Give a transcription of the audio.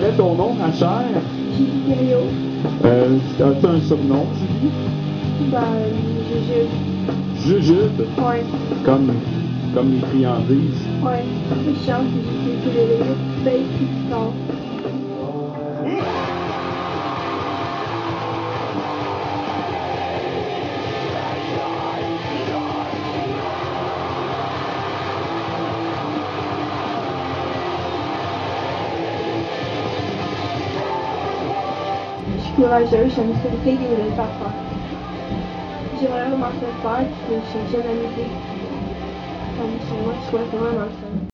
quel est ton nom, ma chère? Julie As-tu un surnom, Julie? Ben, Jujube, ouais, comme les friandises. ouais. Je chante, j'ai fait les fake puis tard. Je suis courageuse, j'aime ça des nouvelles affaires. J'ai vraiment fait faire, puis j'ai jamais été comme ça. Moi, je souhaite vraiment ça.